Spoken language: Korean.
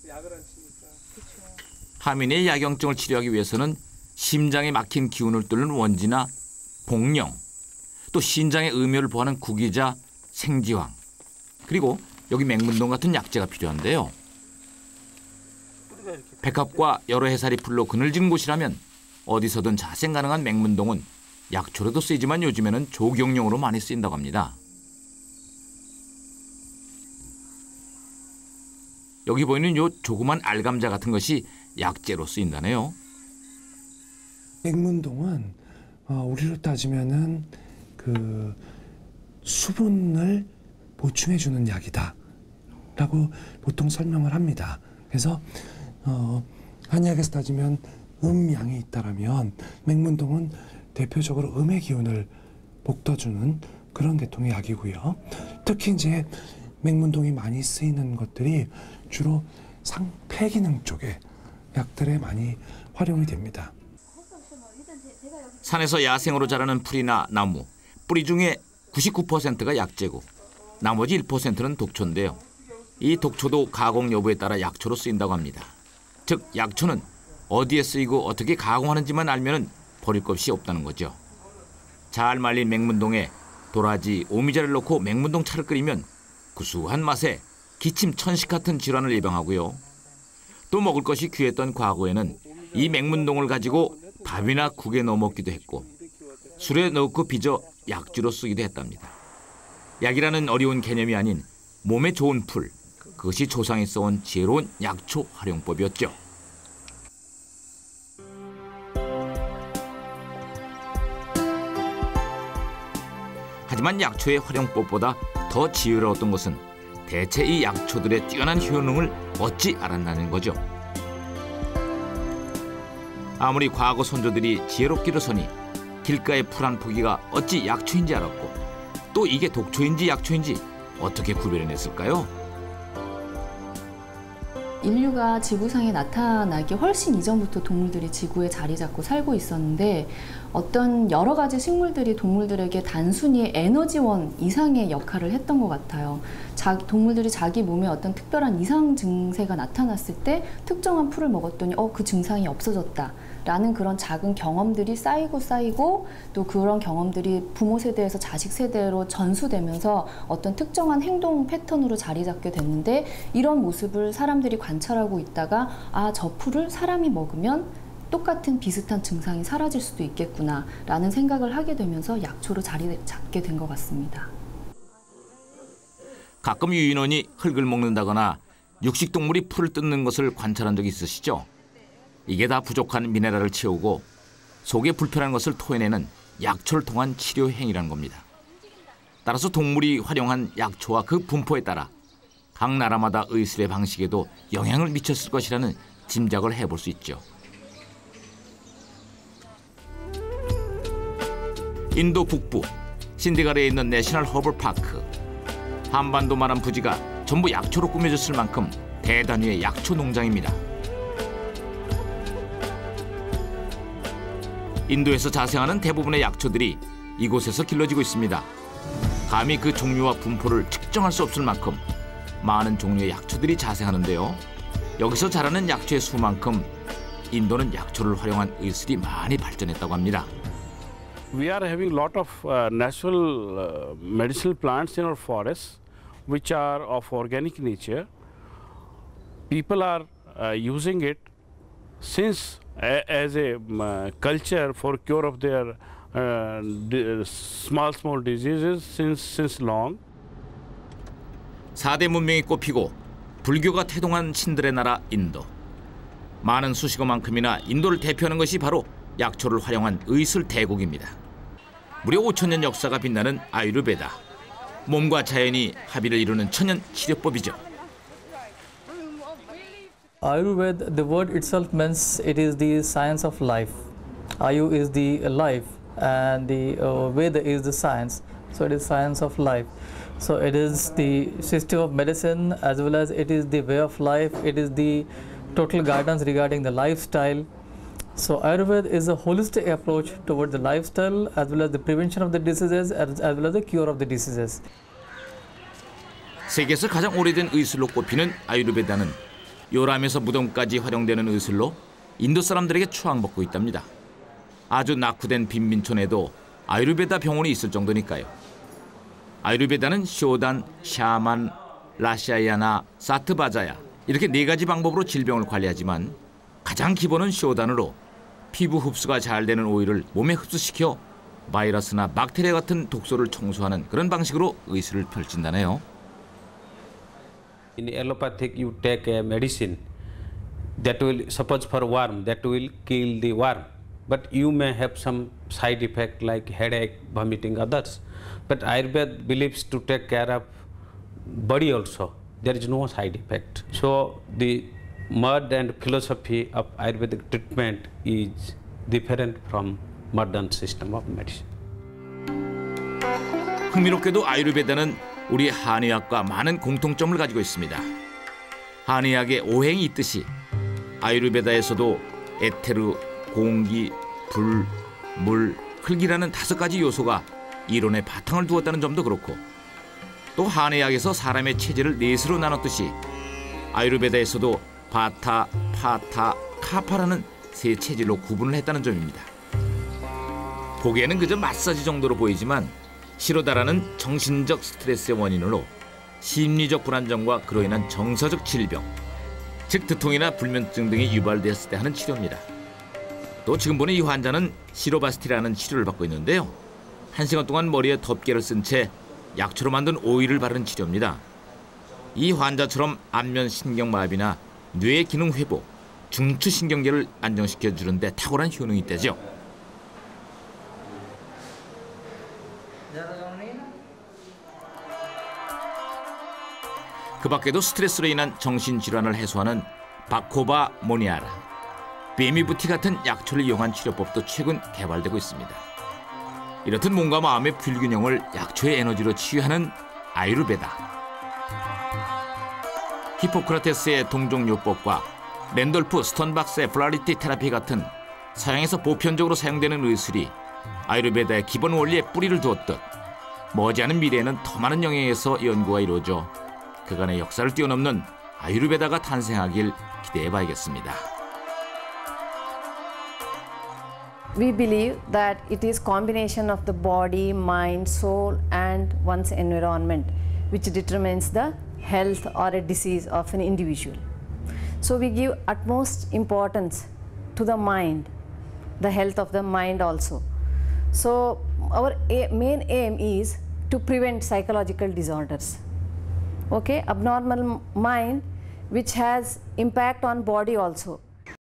하민의 야경증을 치료하기 위해서는 심장에 막힌 기운을 뚫는 원지나 복령, 또 신장의 음혈을 보하는 구기자, 생지황, 그리고 여기 맹문동 같은 약재가 필요한데요. 백합과 여러 해살이 풀로 그늘진 곳이라면 어디서든 자생 가능한 맹문동은 약초로도 쓰이지만 요즘에는 조경용으로 많이 쓰인다고 합니다. 여기 보이는 요 조그만 알감자 같은 것이 약재로 쓰인다네요. 맹문동은 우리로 따지면은 그 수분을 보충해주는 약이다라고 보통 설명을 합니다. 그래서 한약에서 따지면 음양이 있다라면 맹문동은 대표적으로 음의 기운을 북돋주는 그런 계통의 약이고요. 특히 이제 맹문동이 많이 쓰이는 것들이 주로 폐기능 쪽의 약들에 많이 활용이 됩니다. 산에서 야생으로 자라는 풀이나 나무, 뿌리 중에 99%가 약재고 나머지 1%는 독초인데요. 이 독초도 가공 여부에 따라 약초로 쓰인다고 합니다. 즉 약초는 어디에 쓰이고 어떻게 가공하는지만 알면 버릴 것이 없다는 거죠. 잘 말린 맹문동에 도라지, 오미자를 넣고 맹문동 차를 끓이면 구수한 맛에 기침, 천식 같은 질환을 예방하고요. 또 먹을 것이 귀했던 과거에는 이 맹문동을 가지고 밥이나 국에 넣어 먹기도 했고 술에 넣고 빚어 약주로 쓰기도 했답니다. 약이라는 어려운 개념이 아닌 몸에 좋은 풀, 그것이 조상이 써온 지혜로운 약초 활용법이었죠. 하지만 약초의 활용법보다 더 지혜로웠던 것은 대체 이 약초들의 뛰어난 효능을 어찌 알았나는 거죠. 아무리 과거 선조들이 지혜롭기로 서니 길가의 풀 한 포기가 어찌 약초인지 알았고 또 이게 독초인지 약초인지 어떻게 구별해냈을까요? 인류가 지구상에 나타나기 훨씬 이전부터 동물들이 지구에 자리 잡고 살고 있었는데 어떤 여러 가지 식물들이 동물들에게 단순히 에너지원 이상의 역할을 했던 것 같아요. 동물들이 자기 몸에 어떤 특별한 이상 증세가 나타났을 때 특정한 풀을 먹었더니 그 증상이 없어졌다. 라는 그런 작은 경험들이 쌓이고 또 그런 경험들이 부모 세대에서 자식 세대로 전수되면서 어떤 특정한 행동 패턴으로 자리 잡게 됐는데 이런 모습을 사람들이 관찰하고 있다가 저 풀을 사람이 먹으면 똑같은 비슷한 증상이 사라질 수도 있겠구나 라는 생각을 하게 되면서 약초로 자리 잡게 된 것 같습니다. 가끔 유인원이 흙을 먹는다거나 육식동물이 풀을 뜯는 것을 관찰한 적이 있으시죠? 이게 다 부족한 미네랄을 채우고 속에 불편한 것을 토해내는 약초를 통한 치료 행위라는 겁니다. 따라서 동물이 활용한 약초와 그 분포에 따라 각 나라마다 의술의 방식에도 영향을 미쳤을 것이라는 짐작을 해볼 수 있죠. 인도 북부 신디가르에 있는 내셔널 허블 파크. 한반도만한 부지가 전부 약초로 꾸며졌을 만큼 대단위의 약초 농장입니다. 인도에서 자생하는 대부분의 약초들이 이곳에서 길러지고 있습니다. 감히 그 종류와 분포를 측정할 수 없을 만큼 많은 종류의 약초들이 자생하는데요. 여기서 자라는 약초의 수만큼 인도는 약초를 활용한 의술이 많이 발전했다고 합니다. We are having a lot of natural medicinal plants in our forests, which are of organic nature. People are using it since as a culture for cure of their small diseases since long. 4대 문명이 꼽히고 불교가 태동한 신들의 나라 인도. 많은 수식어만큼이나 인도를 대표하는 것이 바로 약초를 활용한 의술 대국입니다. 무려 5,000년 역사가 빛나는 아유르베다. 몸과 자연이 합의를 이루는 천연 치료법이죠. Ayurveda, the word itself means it is the science of life. Ayu is the life and the Veda is the science. So it is science of life. So it is the system of medicine as well as it is the way of life. It is the total guidance regarding the lifestyle. So Ayurveda is a holistic approach towards the lifestyle as well as the prevention of the diseases as well as the cure of the diseases. 세계에서 가장 오래된 의술로 꼽히는 아유르베다는 요람에서 무덤까지 활용되는 의술로 인도 사람들에게 추앙받고 있답니다. 아주 낙후된 빈민촌에도 아유르베다 병원이 있을 정도니까요. 아유르베다는 쇼단, 샤만, 라샤야나, 사트바자야 이렇게 4가지 방법으로 질병을 관리하지만 가장 기본은 쇼단으로 피부 흡수가 잘 되는 오일을 몸에 흡수시켜 바이러스나 박테리아 같은 독소를 청소하는 그런 방식으로 의술을 펼친다네요. In allopathic, you take a medicine that will, suppose for worm, that will kill the worm. But you may have some side effect like headache, vomiting, others. But Ayurveda believes to take care of body also. There is no side effect. So the mode and philosophy of Ayurvedic treatment is different from modern system of medicine. 흥미롭게도 아유르베다는 우리 한의학과 많은 공통점을 가지고 있습니다. 한의학에 오행이 있듯이 아유르베다에서도 에테르, 공기, 불, 물, 흙이라는 5가지 요소가 이론의 바탕을 두었다는 점도 그렇고 또 한의학에서 사람의 체질을 4수로 나눴듯이 아유르베다에서도 바타, 파타, 카파라는 3체질로 구분을 했다는 점입니다. 보기에는 그저 마사지 정도로 보이지만 시로다라는 정신적 스트레스의 원인으로 심리적 불안정과 그로 인한 정서적 질병, 즉 두통이나 불면증 등이 유발되었을 때 하는 치료입니다. 또 지금 보는 이 환자는 시로바스티라는 치료를 받고 있는데요. 1시간 동안 머리에 덮개를 쓴 채 약초로 만든 오일을 바르는 치료입니다. 이 환자처럼 안면 신경마비나 뇌 기능 회복, 중추 신경계를 안정시켜 주는데 탁월한 효능이 있대죠. 그 밖에도 스트레스로 인한 정신질환을 해소하는 바코바 모니아라, 베미부티 같은 약초를 이용한 치료법도 최근 개발되고 있습니다. 이렇듯 몸과 마음의 불균형을 약초의 에너지로 치유하는 아유르베다. 히포크라테스의 동종요법과 랜돌프 스턴박스의 플라리티 테라피 같은 서양에서 보편적으로 사용되는 의술이 아유르베다의 기본 원리에 뿌리를 두었듯 머지않은 미래에는 더 많은 영역에서 연구가 이루어져 그간의 역사를 뛰어넘는 아유르베다가 탄생하길 기대해봐야겠습니다. We believe that it is combination of the body, mind, soul and one's environment which determines the health or a disease of an individual. So we give utmost importance to the mind, the health of the mind also. So our main aim is to prevent psychological disorders. Okay, abnormal mind which has impact on body also.